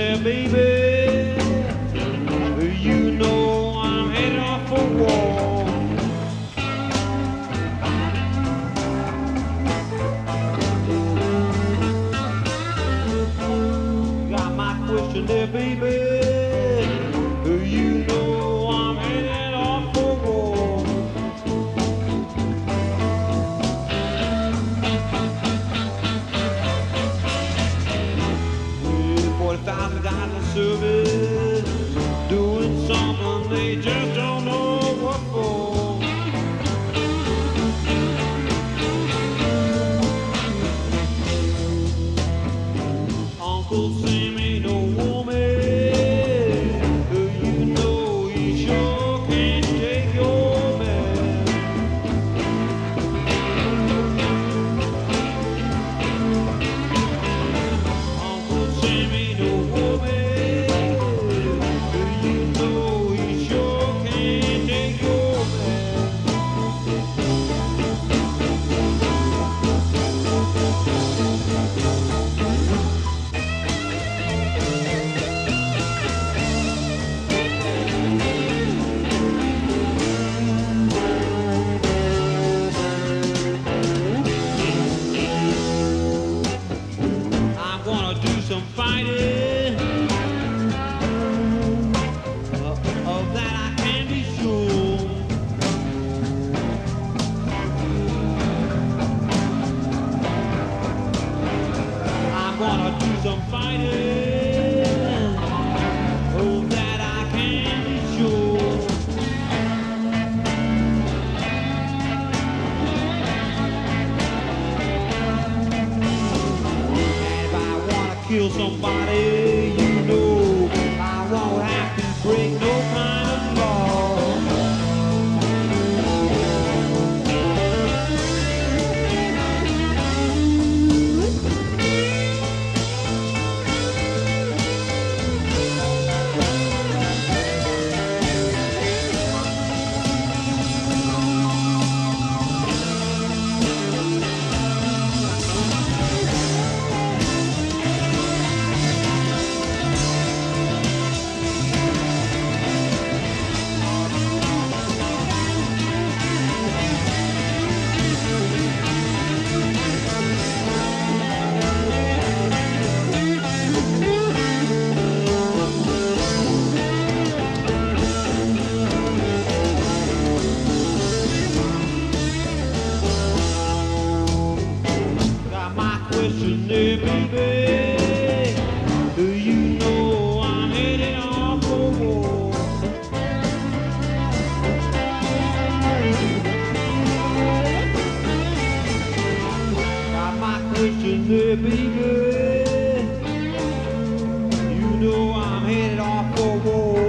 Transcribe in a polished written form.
there, baby. You know I'm headed off for war. Got my question there, baby. You know I'm headed off for war. Yeah, 40,000 guys in service, doing something they just don't know what for. Uncle Sam ain't no woman. You know he sure can't take your man. Uncle Sam ain't no woman. You know he sure can't take your man. I'm gonna do some fighting, of that I can be sure. I'm gonna do some fighting, of that I can be sure. If I wanna kill somebody, you know I won't have to break no kind of law. Got my question there, baby. You know I'm headed off for war. Got my question there, baby. You know I'm headed off for war.